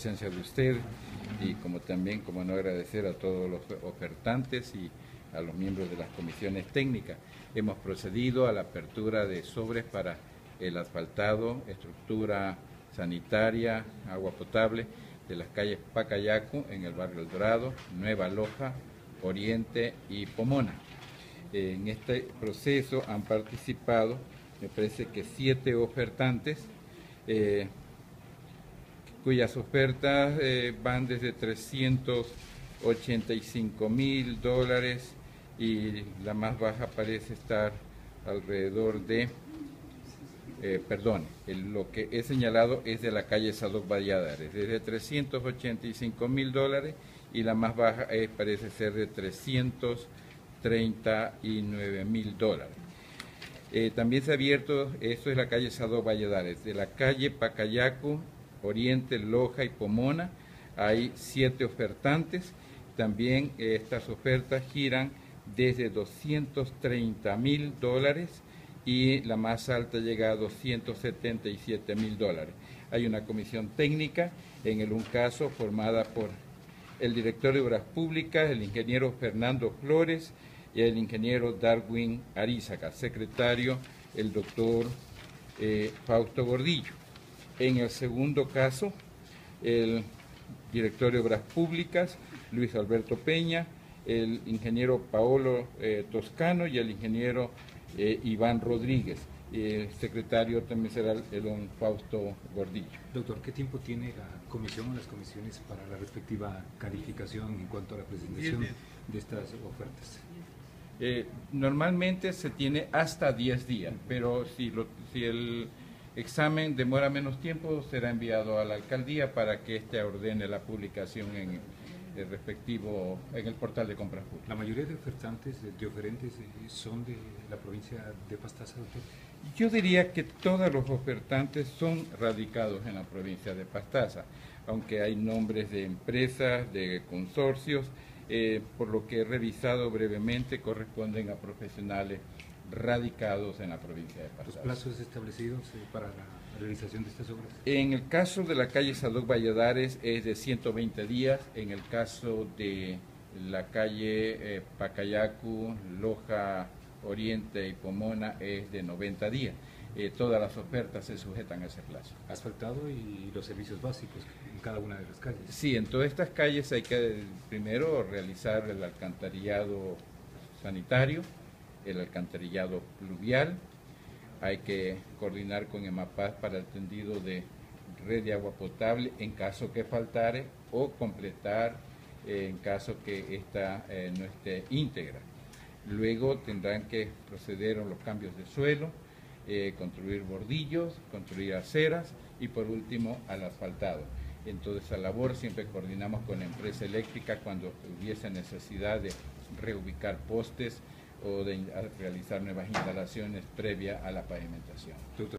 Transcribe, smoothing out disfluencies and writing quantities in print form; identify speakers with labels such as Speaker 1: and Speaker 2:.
Speaker 1: presencia de usted y como también, como no, agradecer a todos los ofertantes y a los miembros de las comisiones técnicas. Hemos procedido a la apertura de sobres para el asfaltado, estructura sanitaria, agua potable de las calles Pacayacu en el barrio El Dorado, Nueva Loja, Oriente y Pomona. En este proceso han participado, me parece que 7 ofertantes, cuyas ofertas van desde $385.000 y la más baja parece estar alrededor de, lo que he señalado es de la calle Sadoc Valladares, desde $385.000 y la más baja parece ser de $339.000. También se ha abierto, esto es la calle Sadoc Valladares, de la calle Pacayacu, Oriente, Loja y Pomona, hay 7 ofertantes. También estas ofertas giran desde $230.000 y la más alta llega a $277.000. Hay una comisión técnica, en un caso formada por el director de Obras Públicas, el ingeniero Fernando Flores y el ingeniero Darwin Arízaga, secretario el doctor Fausto Gordillo. En el segundo caso, el director de Obras Públicas, Luis Alberto Peña, el ingeniero Paolo Toscano y el ingeniero Iván Rodríguez. El secretario también será el don Fausto Gordillo.
Speaker 2: Doctor, ¿qué tiempo tiene la comisión o las comisiones para la respectiva calificación en cuanto a la presentación de estas ofertas?
Speaker 1: Normalmente se tiene hasta 10 días, pero si el examen demora menos tiempo, será enviado a la alcaldía para que éste ordene la publicación en el respectivo, en el portal de compras públicas.
Speaker 2: ¿La mayoría de ofertantes, de oferentes, son de la provincia de Pastaza, doctor?
Speaker 1: Yo diría que todos los ofertantes son radicados en la provincia de Pastaza, aunque hay nombres de empresas, de consorcios, por lo que he revisado brevemente, corresponden a profesionales radicados en la provincia de Pastaza.
Speaker 2: ¿Los plazos establecidos para la realización de estas obras?
Speaker 1: En el caso de la calle Sadoc Valladares es de 120 días, en el caso de la calle Pacayacu, Loja, Oriente y Pomona es de 90 días. Todas las ofertas se sujetan a ese plazo.
Speaker 2: Asfaltado y los servicios básicos en cada una de las calles.
Speaker 1: Sí, en todas estas calles hay que primero realizar el alcantarillado sanitario, el alcantarillado pluvial, hay que coordinar con EMAPAS para el tendido de red de agua potable en caso que faltare o completar en caso que esta no esté íntegra. Luego tendrán que proceder a los cambios de suelo, construir bordillos, construir aceras y por último al asfaltado. En toda esa labor siempre coordinamos con la empresa eléctrica cuando hubiese necesidad de reubicar postes o de realizar nuevas instalaciones previa a la pavimentación.